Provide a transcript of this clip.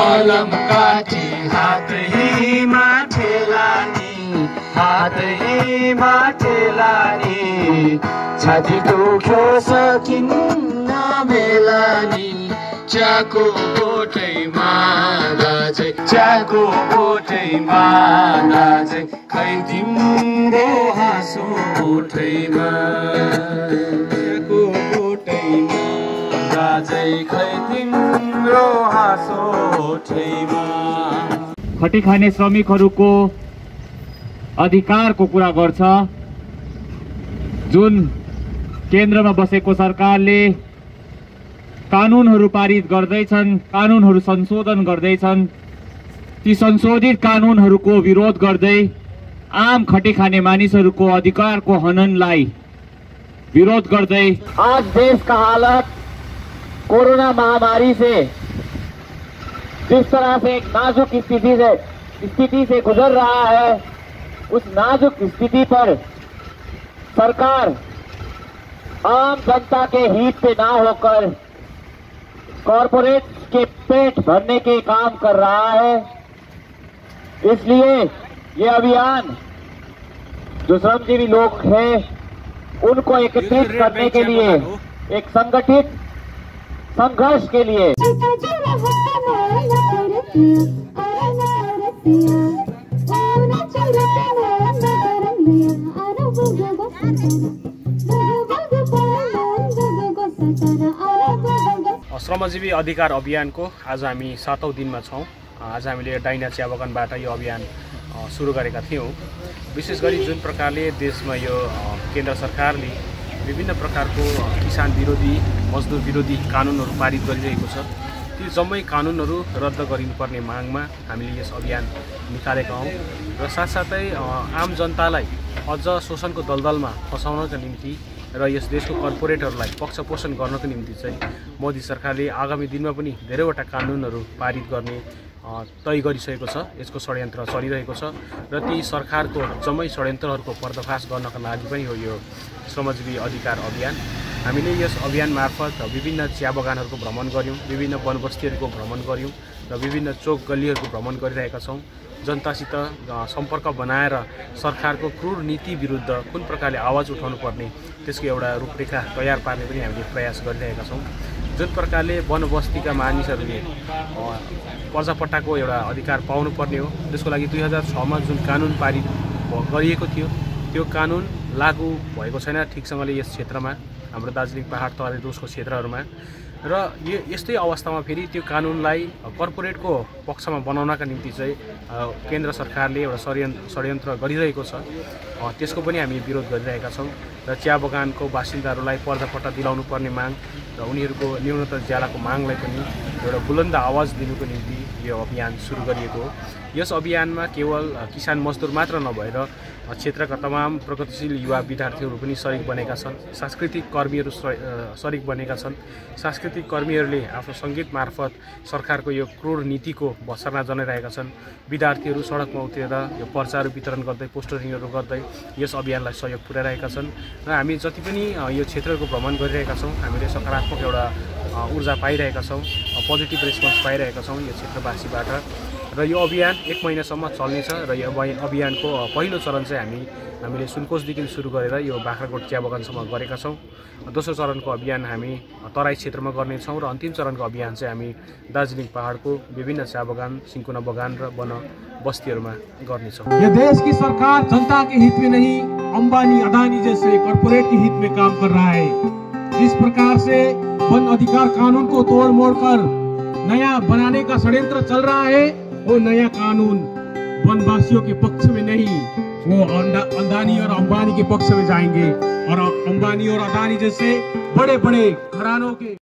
कलम काटी हातैमा ठेलानी, हातैमा ठेलानी, छाती दुख्यो सकिन्न मेलानी, चाको बोटैमा लाजै, चाको बोटैमा लाजै, खै तिम्रो हाँसो ओठैमा, चाको बोटैमा लाजै, खै तिम्रो हाँसो ओठैमा। खटी खाने श्रमिकहरूको अधिकारको कुरा गर्छ, जुन केन्द्रमा बसेको सरकारले कानुनहरू पारित गर्दैछन्, कानुनहरू संशोधन गर्दैछन्। ती संशोधित कानुनहरूको विरोध गर्दै आम खटी खाने मानिसहरूको अधिकारको हननलाई विरोध गर्दै आज देश का हालत कोरोना महामारी से जिस तरह से एक नाजुक स्थिति से गुजर रहा है, उस नाजुक स्थिति पर सरकार आम जनता के हित पे ना होकर कॉरपोरेट के पेट भरने के काम कर रहा है। इसलिए ये अभियान जो श्रमजीवी लोग हैं उनको एकत्रित करने के लिए, एक संगठित संघर्ष के लिए श्रमजीवी अधिकार अभियानको आज हामी 7औं दिनमा छौं। आज हामीले डाइना चिया बगानबाट यो अभियान सुरु गरेका थियौं। विशेष गरी जुन प्रकारले देशमा यो केन्द्र सरकारले विभिन्न प्रकारको किसान विरोधी, मजदुर विरोधी कानुनहरू पारित गरिरहेको छ, ती जम्मै कानुनहरू रद्द गरिनुपर्ने मागमा हामीले यस अभियान निकालेका हौं र साथसाथै आम जनतालाई अझ शोषणको दलदलमा फसाउनका निम्ति र यस देशको कर्पोरेटहरूलाई पक्षपोषण गर्नको निम्ति चाहिँ मोदी सरकारले आगामी दिनमा पनि धेरैवटा कानुनहरू पारित गर्ने तय गरिसकेको छ। यसको षड्यन्त्र चलिरहेको छ र ती सरकारको जम्मै षड्यन्त्रहरूको पर्दाफास गर्नका लागि पनि हो यो श्रमजीवी अधिकार अभियान। हामीले यस अभियान मार्फत विभिन्न चिया बगानहरूको भ्रमण गर्यौं, विभिन्न वनबस्तीहरूको भ्रमण गर्यौं र विभिन्न चोक गल्लीहरूको भ्रमण गरिरहेका छौं। जनतासित सम्पर्क बनाएर सरकारको क्रूर नीति विरुद्ध कुन प्रकारले आवाज उठाउनु पर्ने त्यसको एउटा रूपरेखा तयार पार्ने पनि हामीले प्रयास गरिरहेका छौं। जुन प्रकारले वनबस्तीका मानिसहरूले पर्जापट्टाको एउटा अधिकार पाउनुपर्ने हो, त्यसको लागि 2006 मा जुन कानुन पारित गरिएको थियो त्यो कानुन लागू भएको छैन ठिकसँगले यस क्षेत्रमा, हाम्रो दार्जिलिङ पहाड तराई डुवर्सको क्षेत्रहरूमा। र यस्तै अवस्थामा फेरि त्यो कानुनलाई कर्पोरेटको पक्षमा बनाउनका निम्ति चाहिँ केन्द्र सरकारले एउटा षड्यन्त्र गरिरहेको छ। त्यसको पनि हामी विरोध गरिरहेका छौं र चिया बगानको बासिन्दाहरूलाई पर्जापट्टा दिलाउनु पर्ने माग र उनीहरूको न्यूनतम ज्यालाको मागलाई पनि एउटा बुलन्द आवाज दिनुको निम्ति यो अभियान सुरु गरिएको हो। यस अभियानमा केवल किसान मजदुर मात्र नभएर क्षेत्रका तमाम प्रगतिशील युवा विद्यार्थीहरू पनि सरिक बनेका छन्, सांस्कृतिक कर्मीहरू सरिक बनेका छन्। सांस्कृतिक कर्मीहरूले आफ्नो सङ्गीत मार्फत सरकारको यो क्रूर नीतिको भर्त्सना जनाइरहेका छन्। विद्यार्थीहरू सडकमा उत्रेर यो पर्चाहरू वितरण गर्दै, पोस्टरिङहरू गर्दै यस अभियानलाई सहयोग पुर्याइरहेका छन् र हामी जति पनि यो क्षेत्रको भ्रमण गरिरहेका छौं हामीले सकारात्मक एउटा ऊर्जा पाइरहेका छौं, पोजिटिभ रेस्पोन्स पाइरहेका छौं यो क्षेत्रवासीबाट। र यो अभियान 1 महिनासम्म चल्नेछ र यो अभियानको पहिलो चरण चाहिँ हामीले सुनकोशदेखि सुरु गरेर यो बाख्राकोट चिया बगानसम्म गरेका छौं। दोस्रो चरणको अभियान हामी तराई क्षेत्रमा गर्नेछौं र अन्तिम चरणको अभियान चाहिँ हामी दार्जिलिङ पहाडको विभिन्न चिया बगान, सिन्कोना बगान र वन बस्तीहरूमा गर्नेछौं। ये देश की सरकार जनता के हित में नहीं, अंबानी अदानी जैसे कॉर्पोरेट के हित में काम कर रहा है। जिस प्रकार से वन अधिकार कानून को तोड़ मोड़ कर नया बनाने का षड्यंत्र चल रहा है, वो नया कानून वनवासियों के पक्ष में नहीं, वो अदानी और अंबानी के पक्ष में जाएंगे और अंबानी और अदानी जैसे बड़े बड़े घरानों के